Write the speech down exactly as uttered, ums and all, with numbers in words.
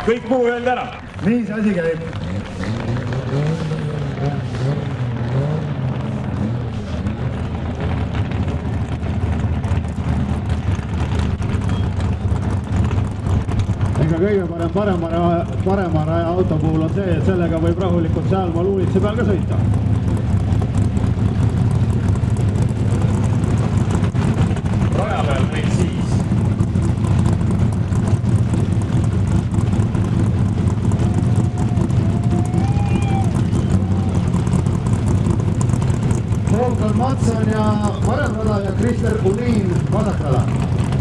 kõik muu öeldi ära. Nii see asi käib. Ega kõige parem parema, parema raja auto puhul on see, et sellega võib rahulikult sealmaal uulitse peal ka sõita. Raja peal meil siis. Poolt on Matson ja parem rada ja Krister Uliin vasak rada.